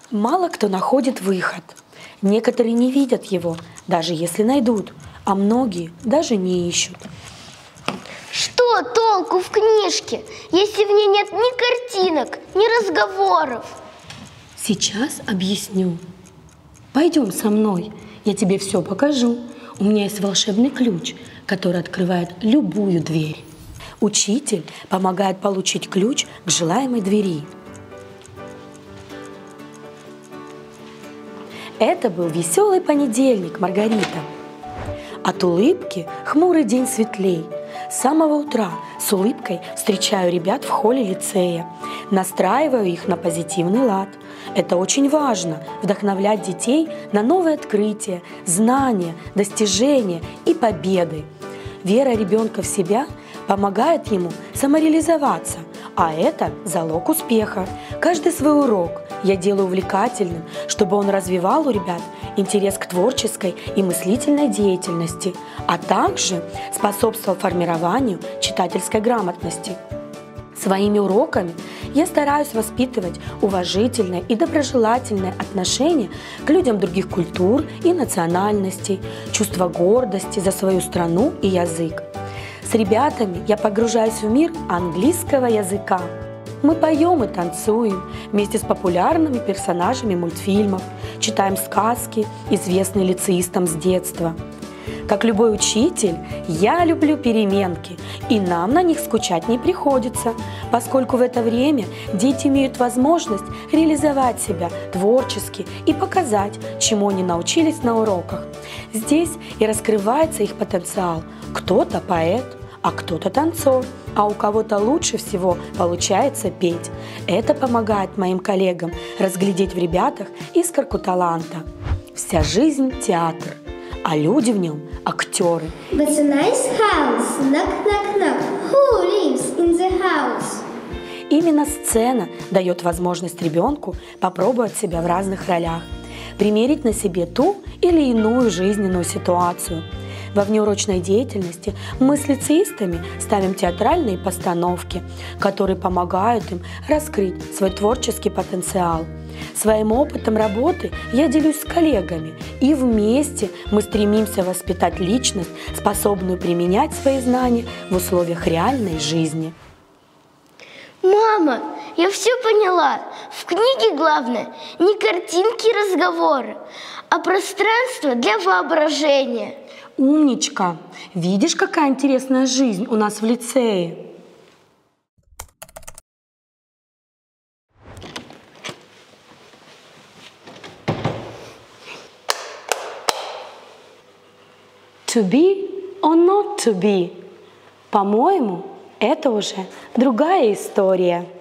Мало кто находит выход. Некоторые не видят его, даже если найдут, а многие даже не ищут. Что толку в книжке, если в ней нет ни картинок, ни разговоров? Сейчас объясню. Пойдем со мной, я тебе все покажу. У меня есть волшебный ключ, который открывает любую дверь. Учитель помогает получить ключ к желаемой двери. Это был веселый понедельник, Маргарита. От улыбки хмурый день светлей. С самого утра с улыбкой встречаю ребят в холле лицея. Настраиваю их на позитивный лад. Это очень важно – вдохновлять детей на новые открытия, знания, достижения и победы. Вера ребенка в себя помогает ему самореализоваться, а это залог успеха. Каждый свой урок я делаю увлекательным, чтобы он развивал у ребят интерес к творческой и мыслительной деятельности, а также способствовал формированию читательской грамотности. Своими уроками я стараюсь воспитывать уважительное и доброжелательное отношение к людям других культур и национальностей, чувство гордости за свою страну и язык. С ребятами я погружаюсь в мир английского языка. Мы поем и танцуем вместе с популярными персонажами мультфильмов, читаем сказки, известные лицеистам с детства. Как любой учитель, я люблю переменки, и нам на них скучать не приходится, поскольку в это время дети имеют возможность реализовать себя творчески и показать, чему они научились на уроках. Здесь и раскрывается их потенциал. Кто-то поэт, а кто-то танцор, а у кого-то лучше всего получается петь. Это помогает моим коллегам разглядеть в ребятах искорку таланта. Вся жизнь – театр, а люди в нем – актеры. But a nice house. Knock, knock, knock. Who lives in the house? Именно сцена дает возможность ребенку попробовать себя в разных ролях, примерить на себе ту или иную жизненную ситуацию. Во внеурочной деятельности мы с лицеистами ставим театральные постановки, которые помогают им раскрыть свой творческий потенциал. Своим опытом работы я делюсь с коллегами, и вместе мы стремимся воспитать личность, способную применять свои знания в условиях реальной жизни. Мама, я все поняла. В книге главное не картинки и разговоры, а пространство для воображения. Умничка! Видишь, какая интересная жизнь у нас в лицее? To be or not to be? По-моему, это уже другая история.